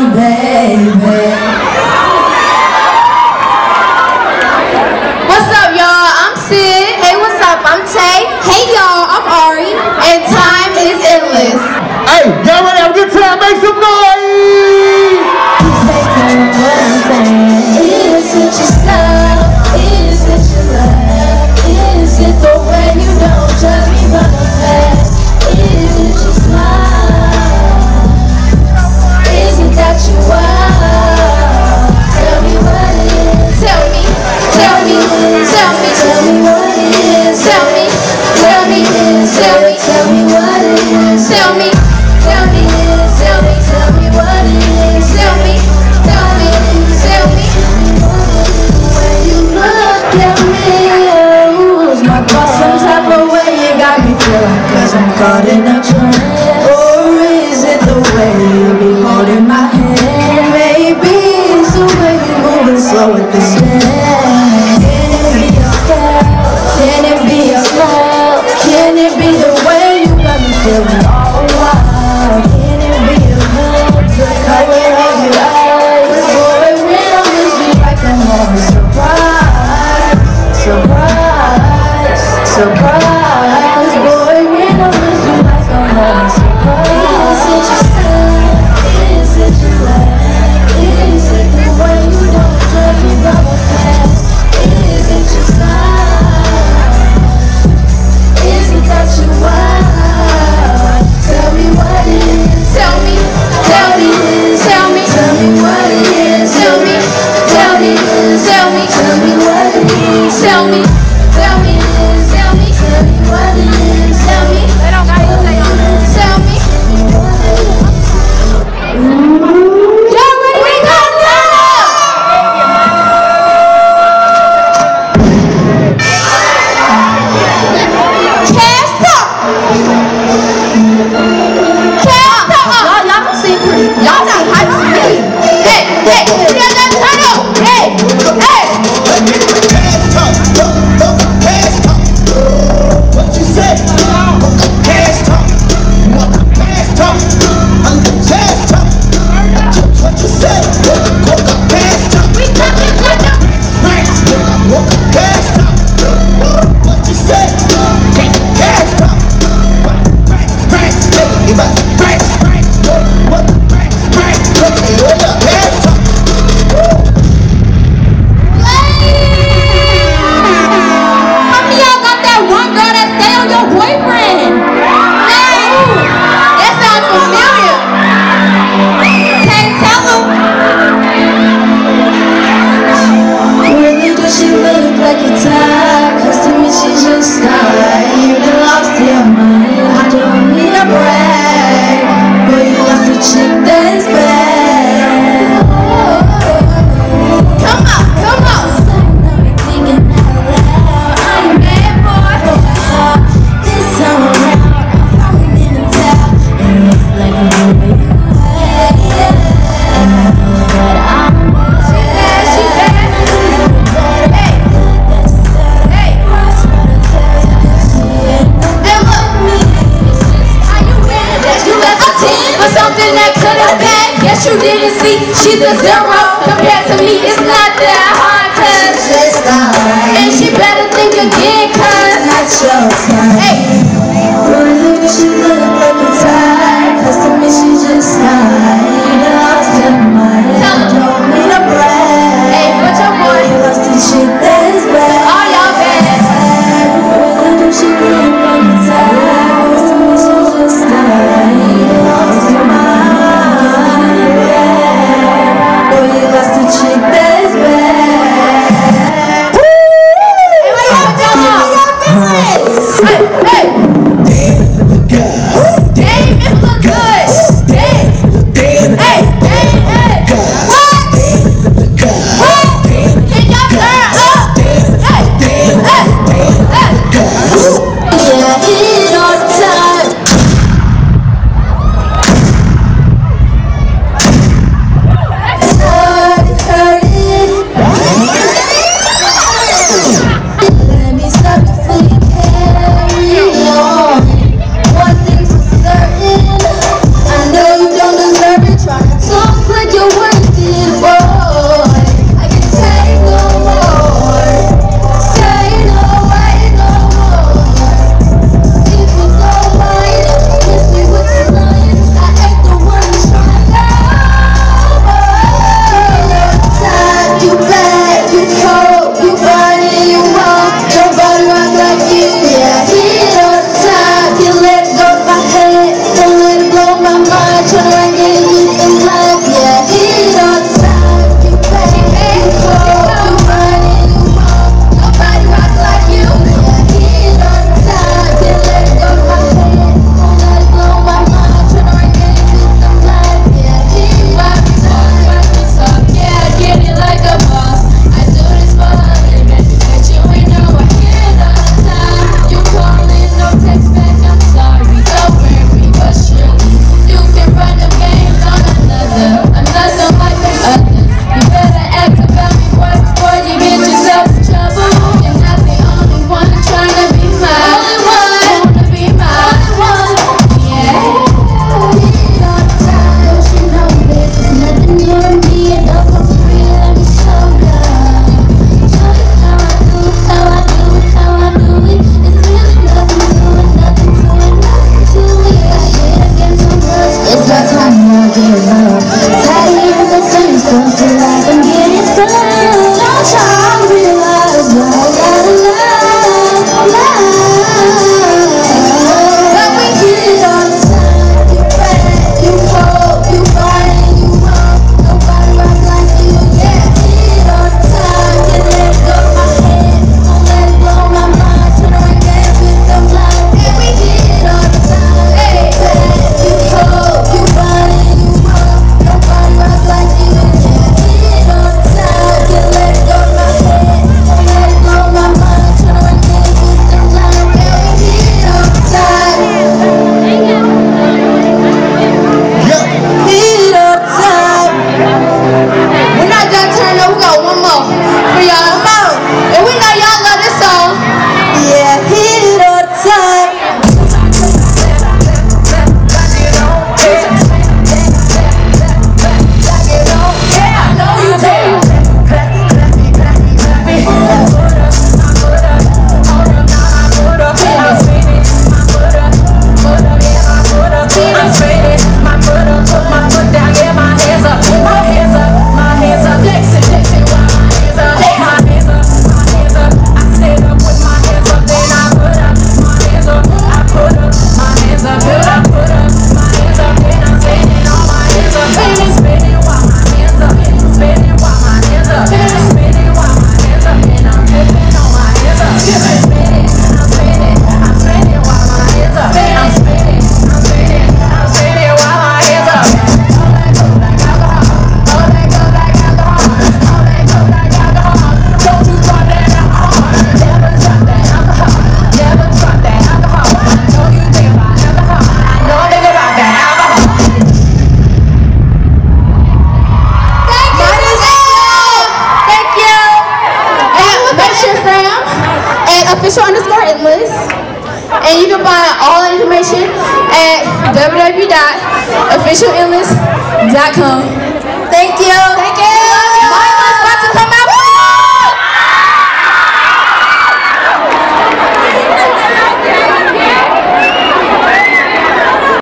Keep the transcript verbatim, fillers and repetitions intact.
baby. What's up, y'all? I'm Sid. Hey, what's up? I'm Tay. Hey, y'all. I'm Ari. And time is endless. Hey, y'all ready to have a good time? Make some noise! You say, tell me what I'm saying. Is it your style? Is it your love? Is it the way you don't judge me but no past? Is it your smile? Is it that you are? Tell me what it is. Tell me. Tell me. Tell me. Tell me what it is. Tell me. Tell me. Tell me. Tell me what it is. Tell me. Tell me. Tell me. Tell me what it is. Tell me. Tell me. Tell me. When you look at me, I lose my thoughts some type of way. You got me feeling cause I'm caught in a trance. Or is it the way you be holding my hand? Maybe it's the way you moving slow at this dance. Can it be your style? Can it be your love? Can it be the way you got me feeling all wild? Can it be your love? The color of your eyes? Boy, when I'm with you like I'm on a surprise. Surprise, surprise. Boy, when I'm with you like I'm on a surprise. Is it your style? Is it your love? Is it the way you don't judge me by my past? Is it your style? Is it that you are? Tell me what it is. Tell me. Tell me. Tell me. Tell me what it is. Tell me. Tell me. Tell me. Tell me what it is. Tell me. Tell me. Tell me. Tell me what it is. Tell me. They don't got anything on it. Tell me. Y'all ready to go? Turn up! Cash talk! Cash talk! Y'all, y'all don't seem pretty. Y'all not hype to me. Hey, hey, turn up, turn up! Hey, hey! Cash talk, cash talk. What you say? Cash talk, cash talk. I'm the cash talk. What you say? Cash talk. We talking like a Cash talk. What you say? Cash talk. How many y'all got that one girl that stay on your boyfriend? Hey, that sounds familiar. Can't tell them. Really, does she look like a type? Cause to me she's just not. You done lost your mind. I don't need a brag, but you lost a chick that's bad. Come on, come on. I've been thinking out loud. I ain't mad, boy. This time around, I'm falling in the towel. It looks like a movie. And I know that I'm She bad, she bad. Hey, hey. And look, how you mad that you left a ten for something that could have been? Guess you didn't see. She's a zero compared to me. It's not that hard, cause just alright. and she better think again, cause Not your time. hey, Really, she look like a type. Cause to me she's just not. You done lost your mind. Tell her. Don't need a brag. hey, but your boy, You lost a chick that's bad. all y'all bad. Really, do she look like a type? Cause to me she's just not. You done lost your mind. Boy, you lost a chick that's bad. Hey, what y'all doing? Hey, hey. official underscore NLyss. And you can find all the information at w w w dot official nlyss dot com. Thank you. Thank you.